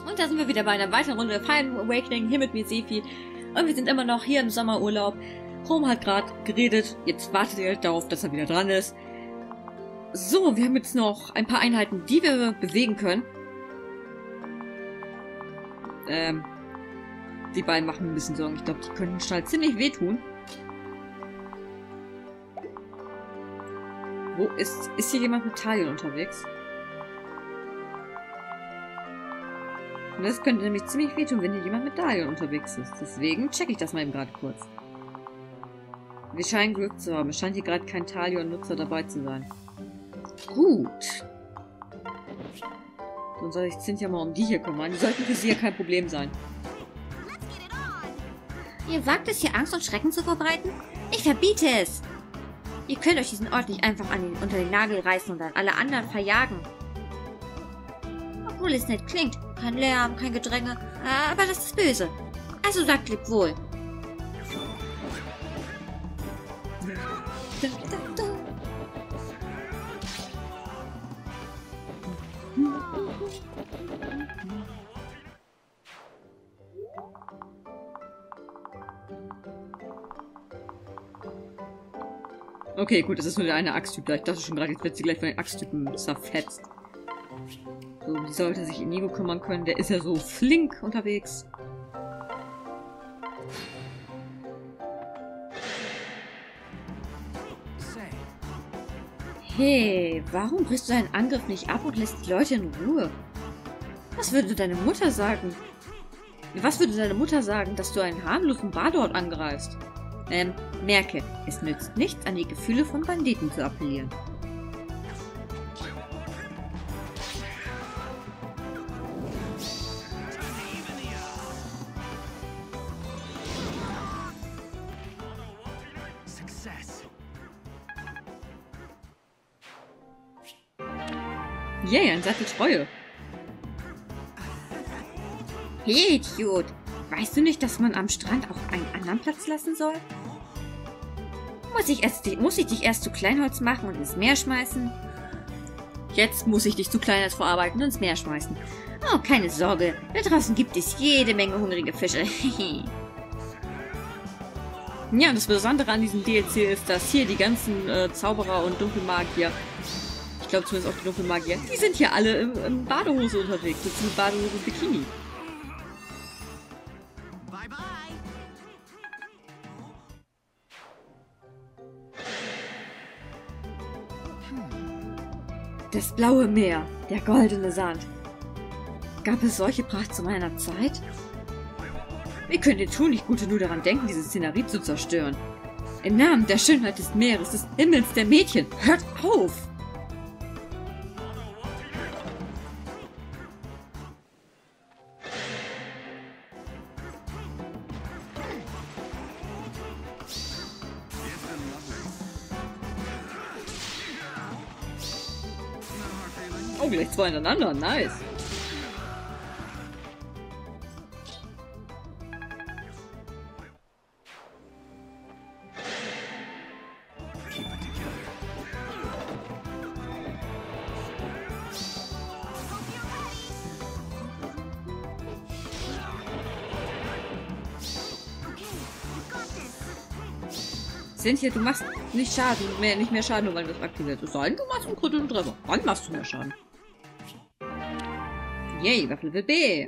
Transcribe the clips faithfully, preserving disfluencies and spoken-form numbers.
Und da sind wir wieder bei einer weiteren Runde Fire Awakening, hier mit mir Sefi. Und wir sind immer noch hier im Sommerurlaub. Rom hat gerade geredet, jetzt wartet ihr darauf, dass er wieder dran ist. So, wir haben jetzt noch ein paar Einheiten, die wir bewegen können. Ähm, die beiden machen ein bisschen Sorgen. Ich glaube, die können Stahl ziemlich wehtun. Wo ist, ist hier jemand mit Talion unterwegs? Und das könnte nämlich ziemlich wehtun, wenn hier jemand mit Talion unterwegs ist. Deswegen checke ich das mal eben gerade kurz. Wir scheinen Glück zu haben. Es scheint hier gerade kein Talion-Nutzer dabei zu sein. Gut. Dann soll ich Cynthia mal um die hier kümmern. Die sollten für sie ja kein Problem sein. Ihr wagt es hier, Angst und Schrecken zu verbreiten? Ich verbiete es! Ihr könnt euch diesen Ort nicht einfach an den, unter den Nagel reißen und dann alle anderen verjagen. Obwohl es nett klingt. Kein Lärm, kein Gedränge. Aber das ist böse. Also sagt lebt wohl. Okay, gut, das ist nur der eine Axttyp da. Ich dachte schon gerade, jetzt wird sie gleich von den Axttypen zerfetzt. So, die sollte sich Inigo kümmern können. Der ist ja so flink unterwegs. Hey, warum brichst du deinen Angriff nicht ab und lässt die Leute in Ruhe? Was würde deine Mutter sagen? Was würde deine Mutter sagen, dass du einen harmlosen Badort angreifst? Ähm, merke, es nützt nichts, an die Gefühle von Banditen zu appellieren. Yay, yeah, ein Sattel Treue. Hey, Idiot! Weißt du nicht, dass man am Strand auch einen anderen Platz lassen soll? Muss ich, erst, muss ich dich erst zu Kleinholz machen und ins Meer schmeißen? Jetzt muss ich dich zu Kleinholz verarbeiten und ins Meer schmeißen. Oh, keine Sorge. Da draußen gibt es jede Menge hungrige Fische. Ja, das Besondere an diesem D L C ist, dass hier die ganzen äh, Zauberer und Dunkelmagier, ich glaube zumindest auch die Dunkelmagier, die sind hier alle im, im Badehose unterwegs, sitzen mit Badehose und Bikini. Das blaue Meer, der goldene Sand. Gab es solche Pracht zu meiner Zeit? Wie könnt ihr tun, ich Gute nur daran denken, diese Szenerie zu zerstören? Im Namen der Schönheit des Meeres, des Himmels, der Mädchen, hört auf! Oh, gleich zwei ineinander. Nice. Cynthia, du machst nicht Schaden, mehr, nicht mehr Schaden, nur weil das aktiviert ist. Nein, du machst einen kritischen Treffer. Wann machst du mehr Schaden? Yay, Waffel B.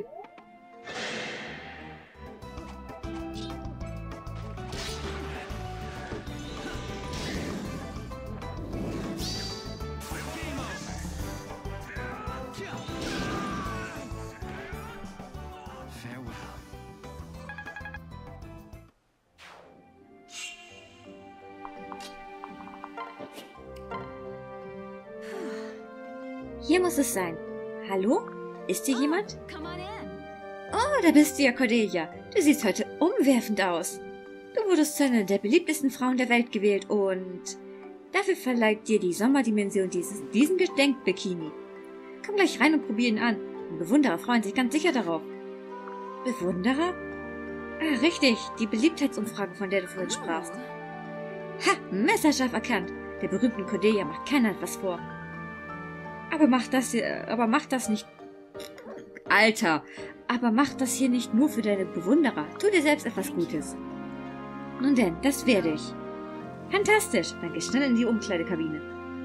Hier muss es sein. Hallo? Ist hier jemand? Oh, da bist du ja, Cordelia. Du siehst heute umwerfend aus. Du wurdest zu einer der beliebtesten Frauen der Welt gewählt und dafür verleiht dir die Sommerdimension dieses, diesen Gedenkbikini. Komm gleich rein und probier ihn an. Und Bewunderer freuen sich ganz sicher darauf. Bewunderer? Ah, richtig. Die Beliebtheitsumfrage, von der du vorhin sprachst. Ha, messerscharf erkannt. Der berühmten Cordelia macht keiner etwas vor. Aber macht das, aber macht das nicht Alter, aber mach das hier nicht nur für deine Bewunderer. Tu dir selbst etwas Gutes. Nun denn, das werde ich. Fantastisch. Dann geh schnell in die Umkleidekabine.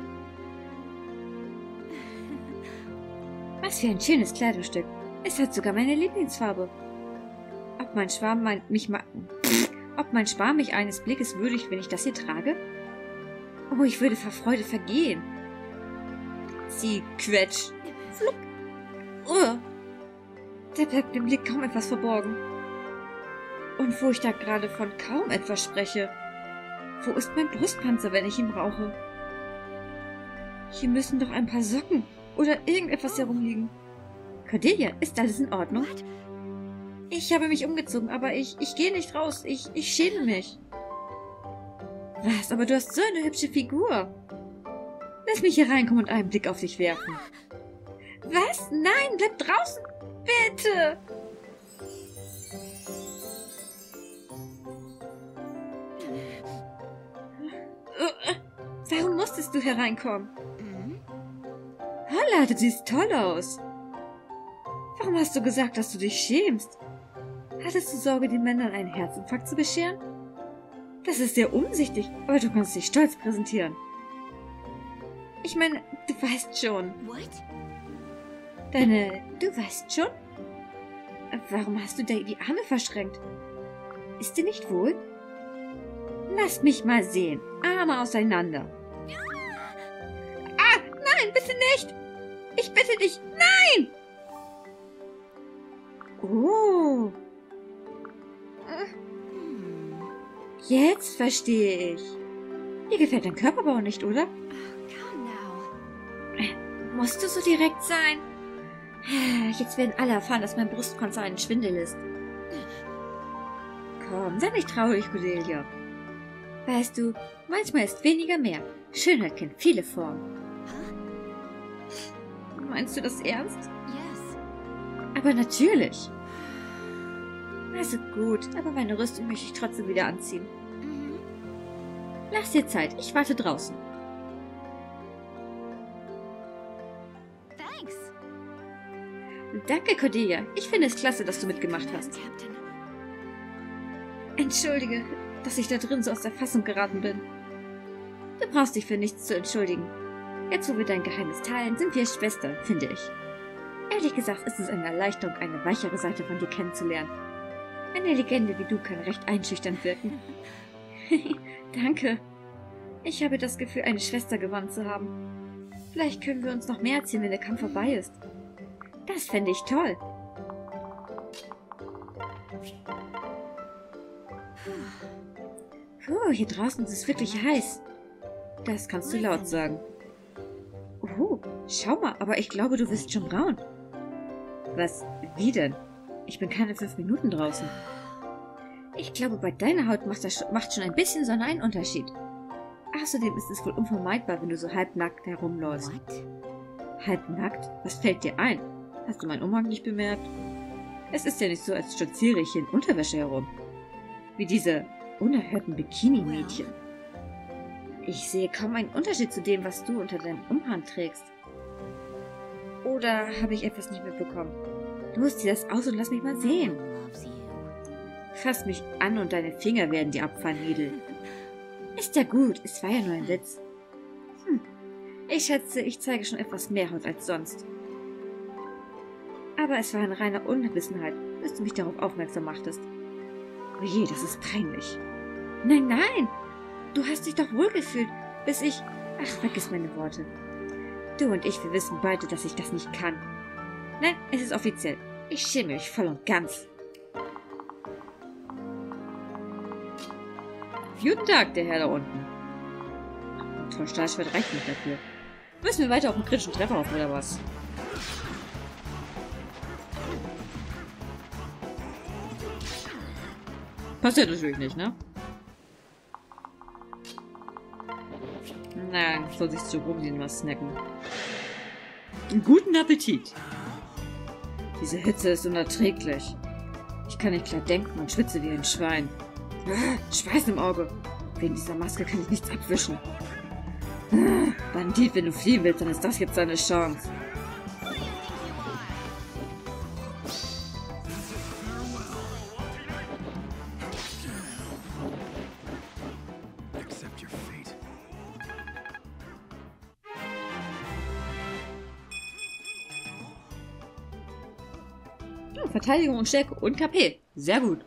Was für ein schönes Kleidungsstück. Es hat sogar meine Lieblingsfarbe. Ob mein Schwarm mein, mich ma Pff, ob mein Schwarm mich eines Blickes würdigt, wenn ich das hier trage? Oh, ich würde vor Freude vergehen. Sie quetscht. Flupp. Oh. Da bleibt dem Blick kaum etwas verborgen. Und wo ich da gerade von kaum etwas spreche. Wo ist mein Brustpanzer, wenn ich ihn brauche? Hier müssen doch ein paar Socken oder irgendetwas herumliegen. Cordelia, ist alles in Ordnung? Ich habe mich umgezogen, aber ich, ich gehe nicht raus. Ich, ich schäme mich. Was? Aber du hast so eine hübsche Figur. Lass mich hier reinkommen und einen Blick auf dich werfen. Was? Nein, bleib draußen. Bitte. Warum musstest du hereinkommen? Holla, du siehst toll aus. Warum hast du gesagt, dass du dich schämst? Hattest du Sorge, den Männern einen Herzinfarkt zu bescheren? Das ist sehr umsichtig, aber du kannst dich stolz präsentieren. Ich meine, du weißt schon. What? Deine... Du weißt schon? Warum hast du dir die Arme verschränkt? Ist dir nicht wohl? Lass mich mal sehen. Arme auseinander. Ah, nein, bitte nicht! Ich bitte dich, nein! Oh. Jetzt verstehe ich. Dir gefällt dein Körperbau nicht, oder? Come now. Musst du so direkt sein? Jetzt werden alle erfahren, dass mein Brustpanzer ein Schwindel ist. Komm, sei nicht traurig, Cordelia. Weißt du, manchmal ist weniger mehr. Schönheit kennt viele Formen. Meinst du das ernst? Yes. Aber natürlich. Also gut, aber meine Rüstung möchte ich trotzdem wieder anziehen. Mhm. Lass dir Zeit, ich warte draußen. Thanks. Danke, Cordelia. Ich finde es klasse, dass du mitgemacht hast. Captain. Entschuldige, dass ich da drin so aus der Fassung geraten bin. Du brauchst dich für nichts zu entschuldigen. Jetzt, wo wir dein Geheimnis teilen, sind wir Schwestern, finde ich. Ehrlich gesagt ist es eine Erleichterung, eine weichere Seite von dir kennenzulernen. Eine Legende wie du kann recht einschüchternd wirken. Danke. Ich habe das Gefühl, eine Schwester gewonnen zu haben. Vielleicht können wir uns noch mehr erzählen, wenn der Kampf vorbei ist. Das fände ich toll. Puh, hier draußen ist es wirklich heiß. Das kannst du laut sagen. Oh, schau mal, aber ich glaube, du wirst schon braun. Was? Wie denn? Ich bin keine fünf Minuten draußen. Ich glaube, bei deiner Haut macht, das, macht schon ein bisschen Sonne einen Unterschied. Außerdem ist es wohl unvermeidbar, wenn du so halbnackt herumläufst. What? Halbnackt? Was fällt dir ein? Hast du meinen Umhang nicht bemerkt? Es ist ja nicht so, als stolziere ich hier in Unterwäsche herum. Wie diese unerhörten Bikini-Mädchen. Ich sehe kaum einen Unterschied zu dem, was du unter deinem Umhang trägst. Oder habe ich etwas nicht mitbekommen? Du musst dir das aus und lass mich mal sehen. Loves you. Fass mich an und deine Finger werden dir abfallen, Mädel. Ist ja gut, es war ja nur ein Witz. Hm, ich schätze, ich zeige schon etwas mehr Haut als sonst. Aber es war eine reine Unwissenheit, bis du mich darauf aufmerksam machtest. Oh je, das ist peinlich. Nein, nein, du hast dich doch wohlgefühlt, bis ich... Ach, vergiss meine Worte. Du und ich, wir wissen beide, dass ich das nicht kann. Nein, es ist offiziell. Ich schäme mich voll und ganz. Guten Tag, der Herr da unten. Ein toll, Stahlschwert reicht nicht dafür. Müssen wir weiter auf den kritischen Treffer hoffen, oder was? Passiert natürlich nicht, ne? Nein, soll sich zu rumsehen, was snacken. Guten Appetit! Diese Hitze ist unerträglich. Ich kann nicht klar denken und schwitze wie ein Schwein. Ah, Schweiß im Auge. Wegen dieser Maske kann ich nichts abwischen. Ah, Bandit, wenn du fliehen willst, dann ist das jetzt deine Chance. Ja, Verteidigung und Stärke und K P. Sehr gut.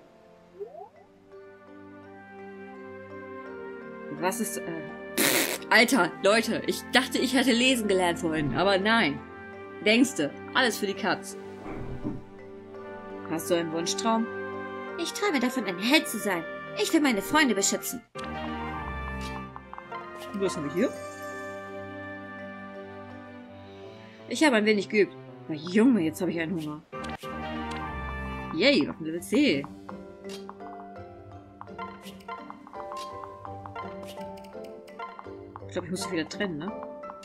Was ist... Äh... Alter, Leute, ich dachte, ich hätte lesen gelernt vorhin, aber nein. Denkste, alles für die Katz. Hast du einen Wunschtraum? Ich träume davon, ein Held zu sein. Ich will meine Freunde beschützen. Was habe ich hier? Ich habe ein wenig geübt. Na Junge, jetzt habe ich einen Hunger. Yay, auf dem Level C. Ich glaube, ich muss sie wieder trennen, ne?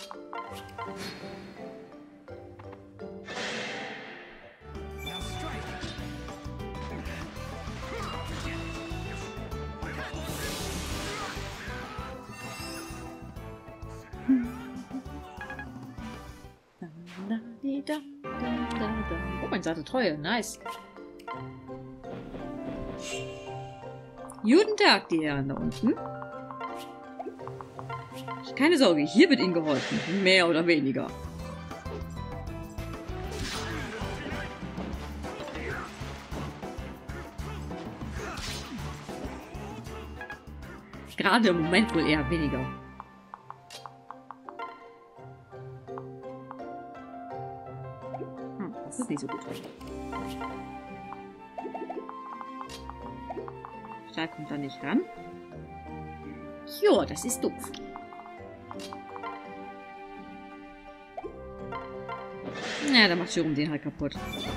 Oh, mein Satte Treue. Nice. Guten Tag, die Herren da unten. Keine Sorge, hier wird Ihnen geholfen. Mehr oder weniger. Gerade im Moment wohl eher weniger. Hm, das ist nicht so gut. Stahl kommt da nicht ran. Jo, das ist doof. Ja, dann macht Jerome den halt kaputt.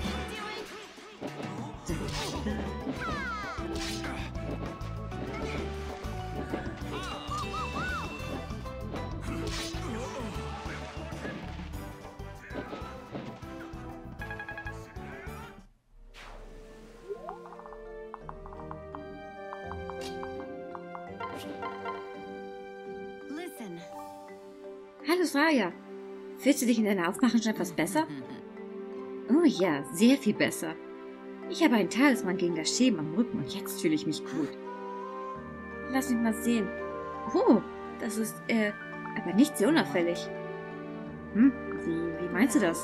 Hallo Raya. Fühlst du dich in deiner Aufmachung schon etwas besser? Oh ja, sehr viel besser. Ich habe einen Talisman gegen das Schäben am Rücken und jetzt fühle ich mich gut. Lass mich mal sehen. Oh, das ist, äh, aber nicht sehr unauffällig. Hm, wie, wie meinst du das?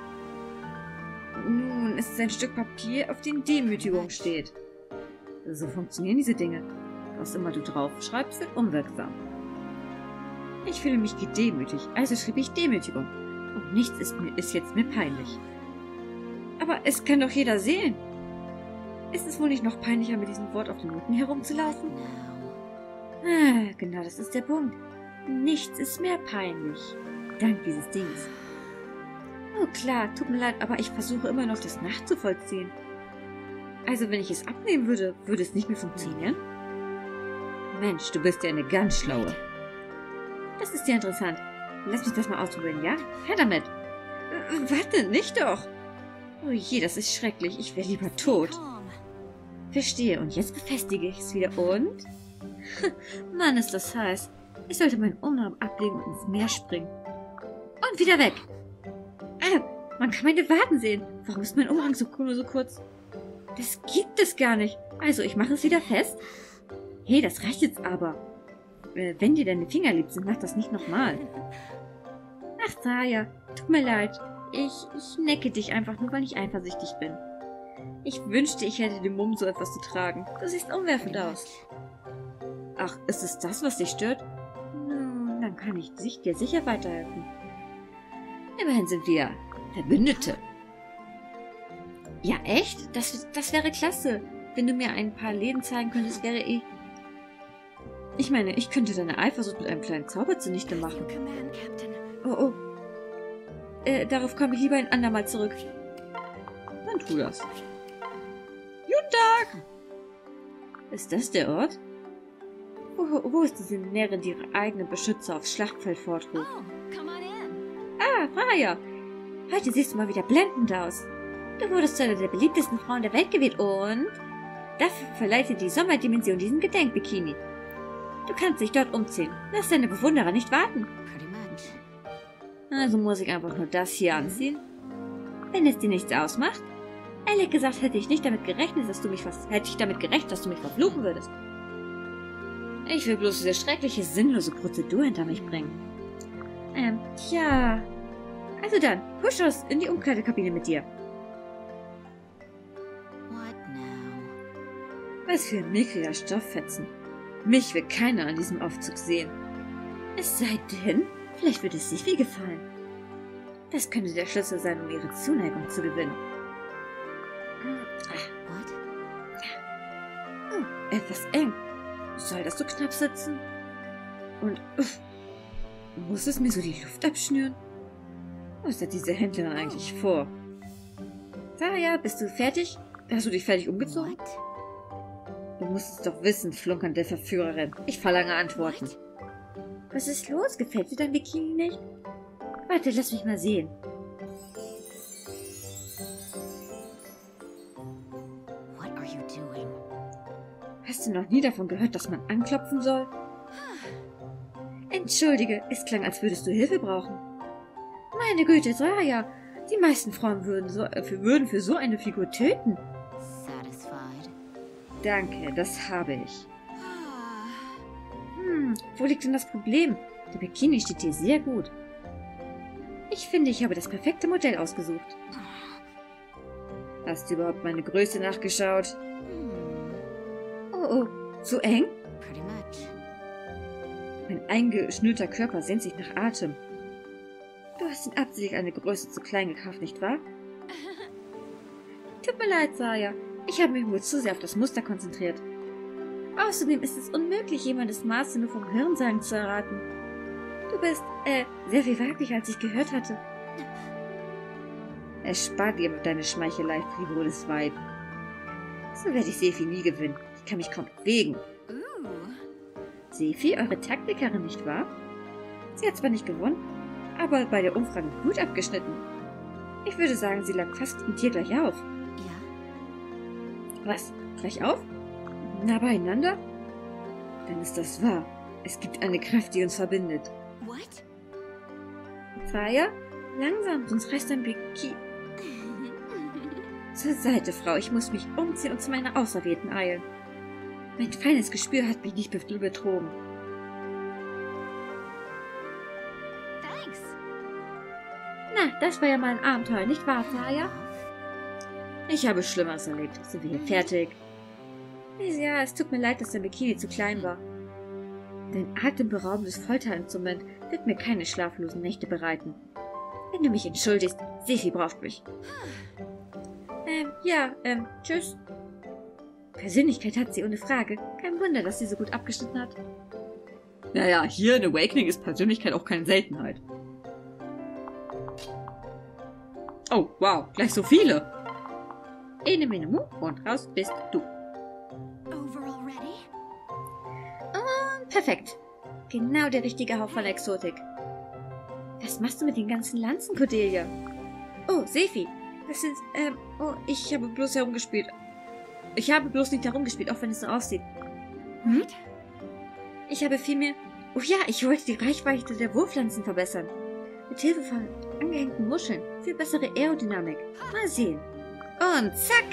Nun, es ist ein Stück Papier, auf dem Demütigung steht. So funktionieren diese Dinge. Was immer du drauf schreibst, wird unwirksam. Ich fühle mich gedemütigt, also schrieb ich Demütigung. Und nichts ist, mir, ist jetzt mir peinlich. Aber es kann doch jeder sehen. Ist es wohl nicht noch peinlicher, mit diesem Wort auf dem Rücken herumzulaufen? Ah, genau, das ist der Punkt. Nichts ist mehr peinlich. Dank dieses Dings. Oh klar, tut mir leid, aber ich versuche immer noch, das nachzuvollziehen. Also, wenn ich es abnehmen würde, würde es nicht mehr funktionieren? Mensch, du bist ja eine ganz schlaue. Das ist ja interessant. Lass mich das mal ausprobieren, ja? Her damit. Äh, warte, nicht doch. Oh je, das ist schrecklich. Ich wäre lieber tot. Verstehe. Und jetzt befestige ich es wieder. Und? Mann, ist das heiß. Ich sollte meinen Umhang ablegen und ins Meer springen. Und wieder weg. Ah, man kann meine Waden sehen. Warum ist mein Umhang so, nur so kurz? Das gibt es gar nicht. Also, ich mache es wieder fest. Hey, das reicht jetzt aber. Äh, wenn dir deine Finger lieb sind, mach das nicht nochmal. Ach, Raya, tut mir leid. Ich, ich necke dich einfach nur, weil ich eifersüchtig bin. Ich wünschte, ich hätte den Mumm, so etwas zu tragen. Du siehst umwerfend aus. Ach, ist es das, was dich stört? Nun, dann kann ich dir sicher weiterhelfen. Immerhin sind wir Verbündete. Ja, echt? Das, das wäre klasse. Wenn du mir ein paar Läden zeigen könntest, wäre ich... Ich meine, ich könnte deine Eifersucht mit einem kleinen Zauber zunichte machen. Oh, oh. Äh, darauf komme ich lieber ein andermal zurück. Dann tu das. Guten Tag! Ist das der Ort? Wo, wo ist diese Närrin, die ihre eigenen Beschützer aufs Schlachtfeld fortruft? Ah, Raya! Heute siehst du mal wieder blendend aus. Du wurdest zu einer der beliebtesten Frauen der Welt gewählt und... Dafür verleitet die Sommerdimension diesen Gedenkbikini. Du kannst dich dort umziehen. Lass deine Bewunderer nicht warten. Also muss ich einfach nur das hier anziehen. Wenn es dir nichts ausmacht. Ehrlich gesagt hätte ich nicht damit gerechnet, dass du mich was, hätte ich damit gerechnet, dass du mich verfluchen würdest. Ich will bloß diese schreckliche, sinnlose Prozedur hinter mich bringen. Ähm, tja. Also dann, husch los in die Umkleidekabine mit dir. Was für ein mickriger Stofffetzen. Mich will keiner an diesem Aufzug sehen. Es sei denn, vielleicht wird es Sifi gefallen. Das könnte der Schlüssel sein, um ihre Zuneigung zu gewinnen. Oh, etwas eng. Soll das so knapp sitzen? Und uff, muss es mir so die Luft abschnüren? Was hat diese Händlerin eigentlich vor? Sarah, bist du fertig? Hast du dich fertig umgezogen? Du musst es doch wissen, flunkernde Verführerin. Ich verlange Antworten. Was ist los? Gefällt dir dein Bikini nicht? Warte, lass mich mal sehen. Hast du noch nie davon gehört, dass man anklopfen soll? Entschuldige, es klang, als würdest du Hilfe brauchen. Meine Güte, Sarah, die meisten Frauen würden, so, äh, für, würden für so eine Figur töten. Danke, das habe ich. Hm, wo liegt denn das Problem? Der Bikini steht dir sehr gut. Ich finde, ich habe das perfekte Modell ausgesucht. Hast du überhaupt meine Größe nachgeschaut? Oh, oh, zu eng? Mein eingeschnürter Körper sehnt sich nach Atem. Du hast ihn absichtlich eine Größe zu klein gekauft, nicht wahr? Tut mir leid, Saya. Ich habe mich wohl zu sehr auf das Muster konzentriert. Außerdem ist es unmöglich, jemandes Maße nur vom Hörensagen zu erraten. Du bist, äh, sehr viel weiblicher, als ich gehört hatte. Erspar dir deine Schmeichelei, frivoles Weib. So werde ich Sefi nie gewinnen. Ich kann mich kaum bewegen. Sefi, eure Taktikerin, nicht wahr? Sie hat zwar nicht gewonnen, aber bei der Umfrage gut abgeschnitten. Ich würde sagen, sie lag fast mit dir gleich auf. Was? Gleich auf? Nah beieinander? Dann ist das wahr. Es gibt eine Kraft, die uns verbindet. What? Faya? Langsam, sonst reißt dein Bikini. Zur Seite, Frau. Ich muss mich umziehen und zu meiner Auserwählten eilen. Mein feines Gespür hat mich nicht betrogen. Thanks. Na, das war ja mal ein Abenteuer, nicht wahr, Faya? Ich habe Schlimmeres erlebt. Sind wir hier fertig? Ja, es tut mir leid, dass der Bikini zu klein war. Dein atemberaubendes Folterinstrument wird mir keine schlaflosen Nächte bereiten. Wenn du mich entschuldigst, Sefi braucht mich. Ähm, ja, ähm, tschüss. Persönlichkeit hat sie ohne Frage. Kein Wunder, dass sie so gut abgeschnitten hat. Naja, hier in Awakening ist Persönlichkeit auch keine Seltenheit. Oh, wow, gleich so viele. Ene mene mu und raus bist du. Und perfekt. Genau der richtige Hauch von Exotik. Was machst du mit den ganzen Lanzen, Cordelia? Oh, Sefi. Das sind, ähm, oh, ich habe bloß herumgespielt. Ich habe bloß nicht herumgespielt, auch wenn es so aussieht. Hm? Ich habe vielmehr... Oh ja, ich wollte die Reichweite der Wurflanzen verbessern. Mit Hilfe von angehängten Muscheln. Viel bessere Aerodynamik. Mal sehen. Und zack!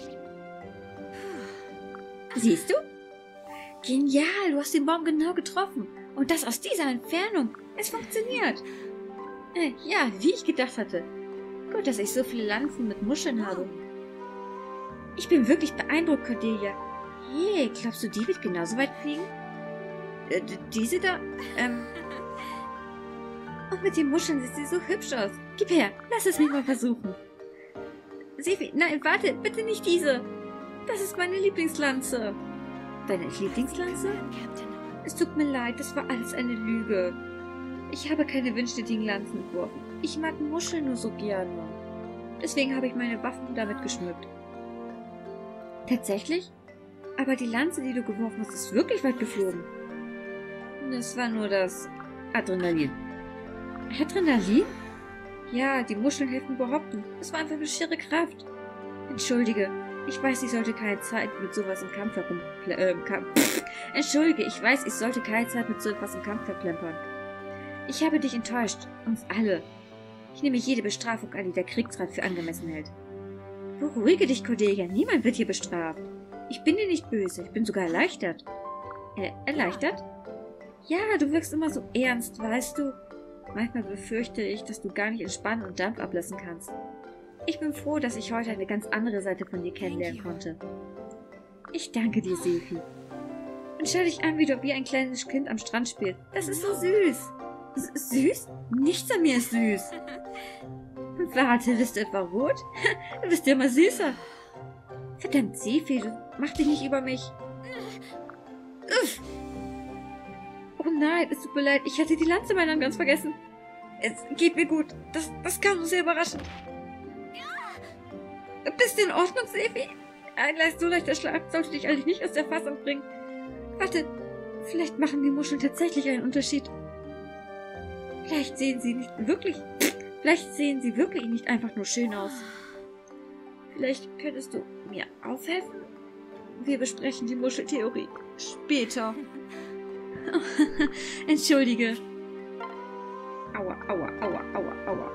Siehst du? Genial, du hast den Baum genau getroffen. Und das aus dieser Entfernung. Es funktioniert. Äh, ja, wie ich gedacht hatte. Gut, dass ich so viele Lanzen mit Muscheln habe. Ich bin wirklich beeindruckt, Cordelia. Hey, glaubst du, die wird genauso weit fliegen? Äh, diese da? Ähm... Und mit den Muscheln sieht sie so hübsch aus. Gib her, lass es mich mal versuchen. Sefi, nein, warte, bitte nicht diese. Das ist meine Lieblingslanze. Deine Lieblingslanze? Es tut mir leid, das war alles eine Lüge. Ich habe keine windschnittigen Lanzen entworfen. Ich mag Muscheln nur so gerne. Deswegen habe ich meine Waffen damit geschmückt. Tatsächlich? Aber die Lanze, die du geworfen hast, ist wirklich weit geflogen. Das war nur das Adrenalin. Adrenalin? Ja, die Muscheln helfen behaupten. Es war einfach eine schiere Kraft. Entschuldige, ich weiß, ich sollte keine Zeit mit sowas im Kampf herum... Äh, Kampf. Entschuldige, ich weiß, ich sollte keine Zeit mit sowas im Kampf verplempern. Ich habe dich enttäuscht. Uns alle. Ich nehme jede Bestrafung an, die der Kriegsrat für angemessen hält. Beruhige dich, Cordelia. Niemand wird hier bestraft. Ich bin dir nicht böse. Ich bin sogar erleichtert. Äh, erleichtert? Ja, du wirkst immer so ernst, weißt du? Manchmal befürchte ich, dass du gar nicht entspannen und Dampf ablassen kannst. Ich bin froh, dass ich heute eine ganz andere Seite von dir kennenlernen konnte. Ich danke dir, Sefi. Und schau dich an, wie du wie ein kleines Kind am Strand spielst. Das ist so süß. S süß? Nichts an mir ist süß. Warte, bist du etwa rot? Du bist ja immer süßer. Verdammt, Sefi, du mach dich nicht über mich. Uff. Oh nein, es tut mir leid, ich hatte die Lanze in meiner Hand ganz vergessen. Es geht mir gut. Das, das kam so sehr überraschend. Bist du in Ordnung, Sefi? Ein leicht so leichter Schlag sollte dich eigentlich nicht aus der Fassung bringen. Warte, vielleicht machen die Muscheln tatsächlich einen Unterschied. Vielleicht sehen sie nicht wirklich... Vielleicht sehen sie wirklich nicht einfach nur schön aus. Vielleicht könntest du mir aufhelfen? Wir besprechen die Muscheltheorie später. Entschuldige. Aua, aua, aua, aua, aua.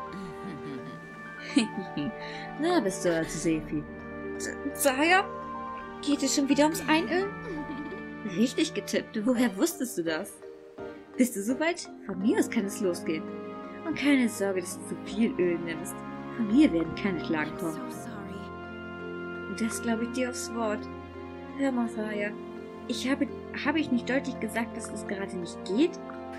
Na, bist du also, Sefi. Saya? Geht es schon wieder ums Einölen? Richtig getippt. Woher wusstest du das? Bist du soweit? Von mir aus kann es losgehen. Und keine Sorge, dass du zu viel Öl nimmst. Von mir werden keine Klagen kommen. Und das glaube ich dir aufs Wort. Hör mal, Saya. Ich habe, habe ich nicht deutlich gesagt, dass es gerade nicht geht?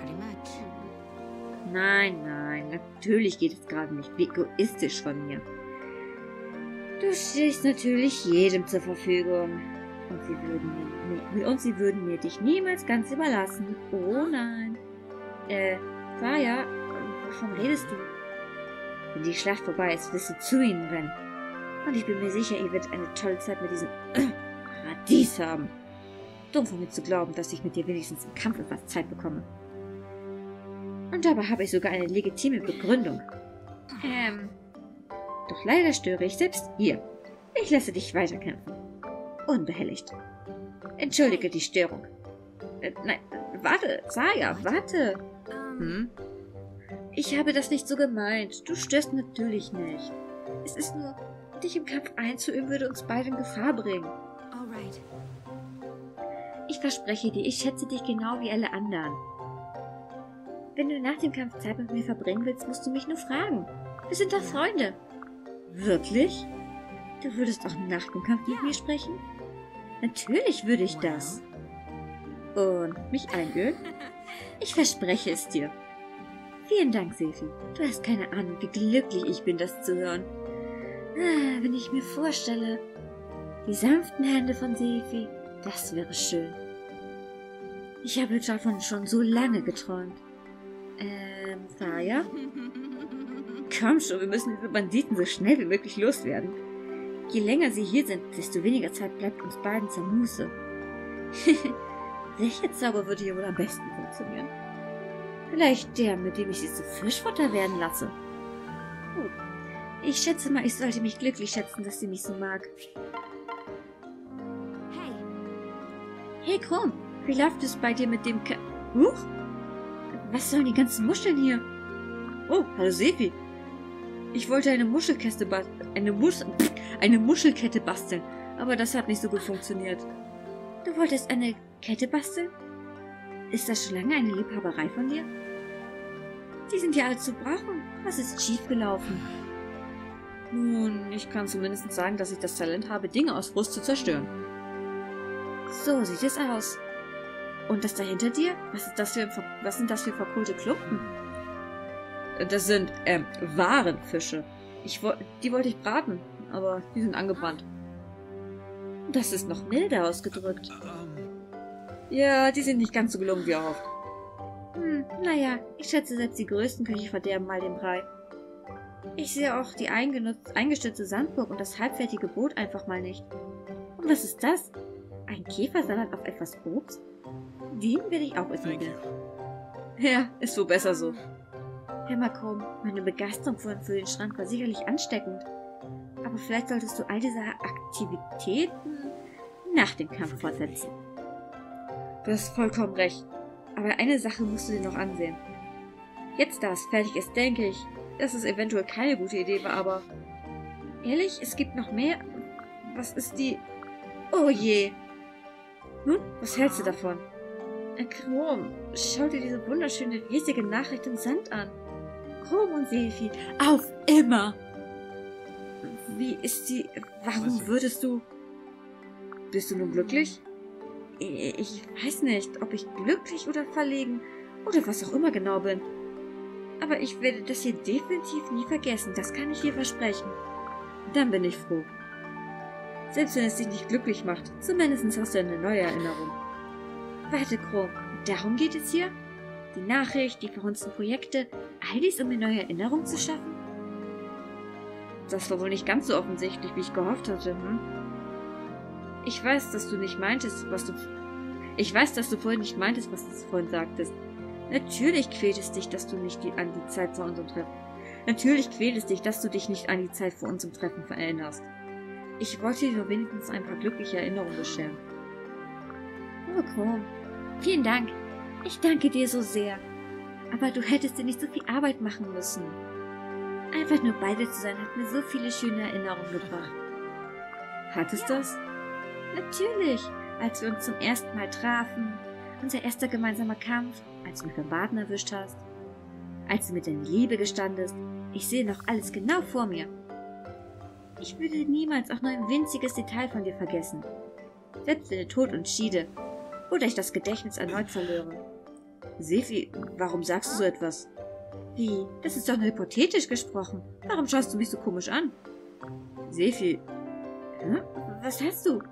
Nein, nein, natürlich geht es gerade nicht. Wie egoistisch von mir. Du stehst natürlich jedem zur Verfügung. Und sie würden mir, und sie würden mir dich niemals ganz überlassen. Oh nein. Äh, Saya, wovon redest du? Wenn die Schlacht vorbei ist, wirst du zu ihnen rennen. Und ich bin mir sicher, ihr werdet eine tolle Zeit mit diesem Paradies haben. Dumm von mir zu glauben, dass ich mit dir wenigstens im Kampf etwas Zeit bekomme. Und dabei habe ich sogar eine legitime Begründung. Ähm, doch leider störe ich selbst hier. Ich lasse dich weiterkämpfen. Unbehelligt. Entschuldige die Störung. Äh, nein, warte, Saya, warte. Hm? Ich habe das nicht so gemeint. Du störst natürlich nicht. Es ist nur, dich im Kampf einzuüben, würde uns beide in Gefahr bringen. Alright. Ich verspreche dir, ich schätze dich genau wie alle anderen. Wenn du nach dem Kampf Zeit mit mir verbringen willst, musst du mich nur fragen. Wir sind doch Freunde. Wirklich? Du würdest auch nach dem Kampf mit mir sprechen? Natürlich würde ich das. Und mich einölen? Ich verspreche es dir. Vielen Dank, Sefi. Du hast keine Ahnung, wie glücklich ich bin, das zu hören. Ah, wenn ich mir vorstelle, die sanften Hände von Sefi, das wäre schön. Ich habe davon schon so lange geträumt. Ähm, Saya? Komm schon, wir müssen diese Banditen so schnell wie möglich loswerden. Je länger sie hier sind, desto weniger Zeit bleibt uns beiden zur Muße. Welcher Zauber würde hier wohl am besten funktionieren? Vielleicht der, mit dem ich sie zu Fischfutter werden lasse. Gut. Ich schätze mal, ich sollte mich glücklich schätzen, dass sie mich so mag. Hey. Hey, Krumm. Wie läuft es bei dir mit dem Ka... Huch? Was sollen die ganzen Muscheln hier? Oh, hallo Sefi. Ich wollte eine Muschelkette basteln. Eine, Mus eine Muschelkette basteln. Aber das hat nicht so gut funktioniert. Du wolltest eine Kette basteln? Ist das schon lange eine Liebhaberei von dir? Die sind ja alle zu brauchen. Was ist schiefgelaufen? Nun, ich kann zumindest sagen, dass ich das Talent habe, Dinge aus Frust zu zerstören. So sieht es aus. Und das da hinter dir? Was ist das für, was sind das für verkohlte Klumpen? Das sind, ähm, Warenfische. Ich, die wollte ich braten, aber die sind angebrannt. Das ist noch milder ausgedrückt. Ja, die sind nicht ganz so gelungen wie erhofft. Hm, naja, ich schätze, selbst die größten Köche verderben mal den Brei. Ich sehe auch die eingestürzte Sandburg und das halbfertige Boot einfach mal nicht. Und was ist das? Ein Käfersalat auf etwas Obst? Den werde ich auch essen. Ja, ist wohl besser so. Hör mal, Krumm, meine Begeisterung für, für den Strand war sicherlich ansteckend. Aber vielleicht solltest du all diese Aktivitäten nach dem Kampf fortsetzen. Du hast vollkommen recht. Aber eine Sache musst du dir noch ansehen. Jetzt, da es fertig ist, denke ich, dass es eventuell keine gute Idee war, aber... Ehrlich, es gibt noch mehr? Was ist die... Oh je! Nun, was hältst du davon? Krumm, schau dir diese wunderschöne, riesige Nachricht im Sand an. Krumm und Sefi, auf immer! Wie ist die... Warum würdest du... Bist du nun glücklich? Ich weiß nicht, ob ich glücklich oder verlegen oder was auch immer genau bin. Aber ich werde das hier definitiv nie vergessen, das kann ich dir versprechen. Dann bin ich froh. Selbst wenn es dich nicht glücklich macht, zumindest hast du eine neue Erinnerung. Warte, Chrom, darum geht es hier? Die Nachricht, die verhunzten Projekte, all dies, um mir neue Erinnerungen zu schaffen? Das war wohl nicht ganz so offensichtlich, wie ich gehofft hatte, hm? Ich weiß, dass du nicht meintest, was du... Ich weiß, dass du vorhin nicht meintest, was du vorhin sagtest. Natürlich quält es dich, dass du nicht die, an die Zeit vor unserem Treffen... Natürlich quält es dich, dass du dich nicht an die Zeit vor unserem Treffen erinnerst. Ich wollte dir nur wenigstens ein paar glückliche Erinnerungen bescheren. Oh, Chrom. Vielen Dank. Ich danke dir so sehr. Aber du hättest dir nicht so viel Arbeit machen müssen. Einfach nur bei dir zu sein, hat mir so viele schöne Erinnerungen gebracht. Hat es das? Natürlich, als wir uns zum ersten Mal trafen, unser erster gemeinsamer Kampf, als du mich beim Baden erwischt hast, als du mit deiner Liebe gestandest, ich sehe noch alles genau vor mir. Ich würde niemals auch nur ein winziges Detail von dir vergessen, selbst wenn der Tod uns schiede oder ich das Gedächtnis erneut verlöre. Sefi, warum sagst du so etwas? Wie? Das ist doch nur hypothetisch gesprochen. Warum schaust du mich so komisch an? Sefi, hm? Was hast du?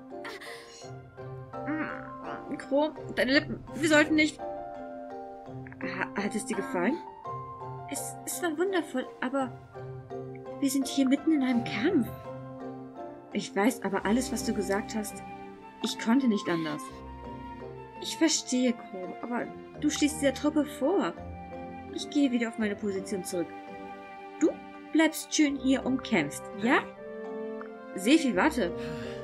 Chrom, deine Lippen, wir sollten nicht... Ha, hat es dir gefallen? Es, es war wundervoll, aber wir sind hier mitten in einem Kampf. Ich weiß aber alles, was du gesagt hast. Ich konnte nicht anders. Ich verstehe, Chrom, aber du stehst dieser Truppe vor. Ich gehe wieder auf meine Position zurück. Du bleibst schön hier und kämpfst, ja? Sefi, warte.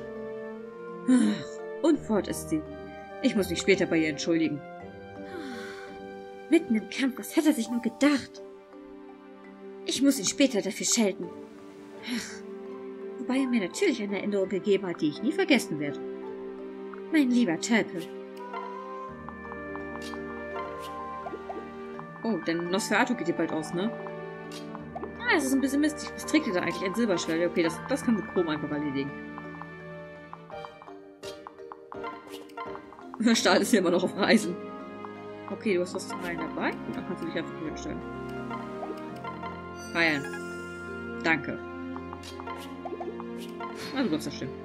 Und fort ist sie. Ich muss mich später bei ihr entschuldigen. Mitten im Kampf, was hat er sich nur gedacht? Ich muss ihn später dafür schelten. Wobei er mir natürlich eine Erinnerung gegeben hat, die ich nie vergessen werde. Mein lieber Tölpel. Oh, denn Nosferatu geht dir bald aus, ne? Ah, das ist ein bisschen mistig. Was trägt ihr da eigentlich? Ein Silberschwert? Okay, das, das kann mit Chrom einfach erledigen. Stahl ist hier immer noch auf Reisen. Okay, du hast was zum Heilen dabei. Dann kannst du dich einfach hinstellen. Heilen. Danke. Ah, du darfst das stimmen.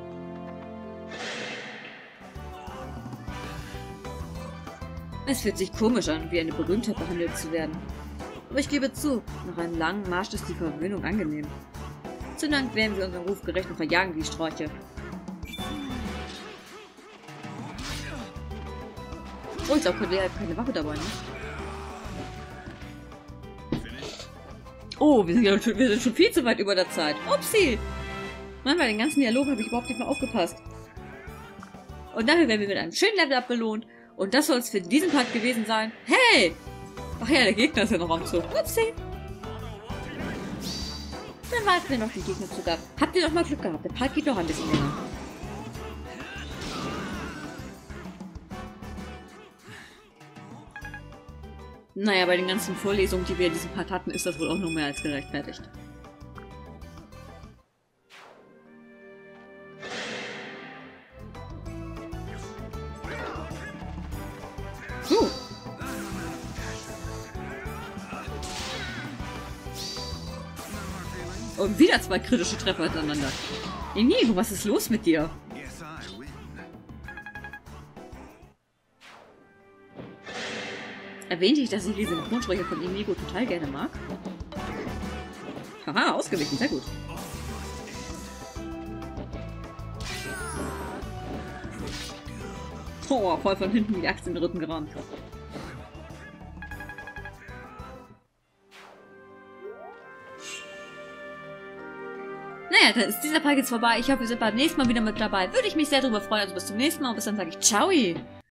Es fühlt sich komisch an, wie eine Berühmtheit behandelt zu werden. Aber ich gebe zu, nach einem langen Marsch ist die Verwöhnung angenehm. Zu Dank werden wir unseren Ruf gerecht und verjagen die Sträuche. Oh, ich glaube, der hat keine Waffe dabei, ne? Oh, wir sind, ja schon, wir sind schon viel zu weit über der Zeit. Upsi! Mann, bei den ganzen Dialogen habe ich überhaupt nicht mehr aufgepasst. Und dafür werden wir mit einem schönen Level-Up belohnt. Und das soll es für diesen Part gewesen sein. Hey! Ach ja, der Gegner ist ja noch am Zug. Upsi! Dann warten wir noch die Gegner zu ab. Habt ihr doch mal Glück gehabt. Der Part geht noch ein bisschen länger. Naja, bei den ganzen Vorlesungen, die wir in diesem Part hatten, ist das wohl auch nur mehr als gerechtfertigt. Uh. Und wieder zwei kritische Treffer hintereinander. Inigo, was ist los mit dir? Erwähnte ich, dass ich die Synchronsprecher von Inigo total gerne mag? Haha, ausgewichen, sehr gut. Oh, voll von hinten die Axt in den Rücken gerammt. Naja, dann ist dieser Part jetzt vorbei. Ich hoffe, ihr seid beim nächsten Mal wieder mit dabei. Würde ich mich sehr darüber freuen. Also bis zum nächsten Mal und bis dann sage ich Ciao!